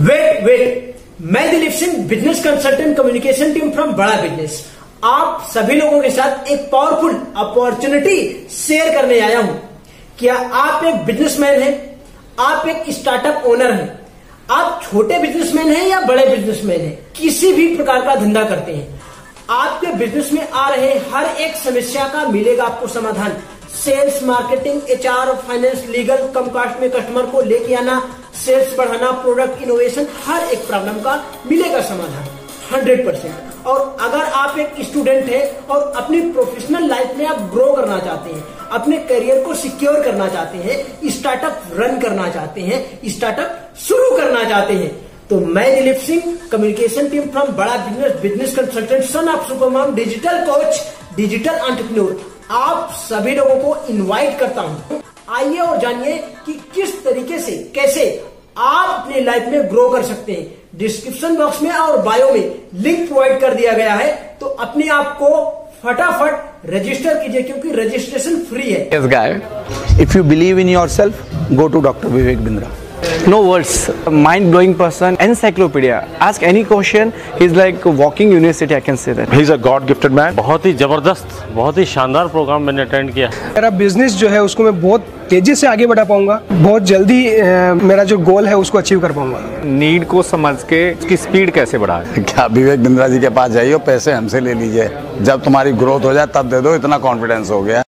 Wait, मैं Dilip Singh, business consultant, communication team from Bada business. आप सभी लोगों के साथ एक पावरफुल अपॉर्चुनिटी शेयर करने आया हूं। क्या आप एक बिजनेसमैन हैं? आप एक स्टार्टअप ओनर हैं? आप छोटे बिजनेसमैन हैं या बड़े बिजनेसमैन हैं? किसी भी प्रकार का धंधा करते हैं, आपके बिजनेस में आ रहे हर एक समस्या का मिलेगा आपको समाधान। Sales, marketing, HR, finance, legal, कम कॉस्ट में कस्टमर को लेके आना, सेल्स बढ़ाना, प्रोडक्ट इनोवेशन, हर एक प्रॉब्लम का मिलेगा समाधान 100%। और अगर आप एक स्टूडेंट हैं और अपनी प्रोफेशनल लाइफ में आप ग्रो करना चाहते हैं, अपने करियर को सिक्योर करना चाहते हैं, स्टार्टअप रन करना चाहते हैं, स्टार्टअप शुरू करना चाहते हैं, तो मैं Dilip Singh, communication team from Bada business, business consultant, son of supermom, digital coach, digital entrepreneur, आप सभी लोगों को इनवाइट करता हूं। आइए और जानिए कि किस तरीके से, कैसे आप अपनी लाइफ में ग्रो कर सकते हैं। डिस्क्रिप्शन बॉक्स में और बायो में लिंक प्रोवाइड कर दिया गया है, तो अपने आप को फटाफट रजिस्टर कीजिए क्योंकि रजिस्ट्रेशन फ्री है। Yes, guy. If you believe in yourself, go to Dr. Vivek Bindra. No words. Mind-blowing person. Encyclopedia. Ask any question. He's like a walking university. I can say that. He's a God-gifted man. बहुत ही जबरदस्त, बहुत ही शानदार programme मैंने attend किया। मेरा business जो है उसको मैं बहुत तेजी से आगे बढ़ा पाऊंगा, बहुत जल्दी मेरा जो गोल है उसको अचीव कर पाऊंगा। नीड को समझ के उसकी स्पीड कैसे बढ़ाए। क्या विवेक बिंद्रा जी के पास जाइए, पैसे हमसे ले लीजिए, जब तुम्हारी ग्रोथ हो जाए तब दे दो, इतना कॉन्फिडेंस हो गया।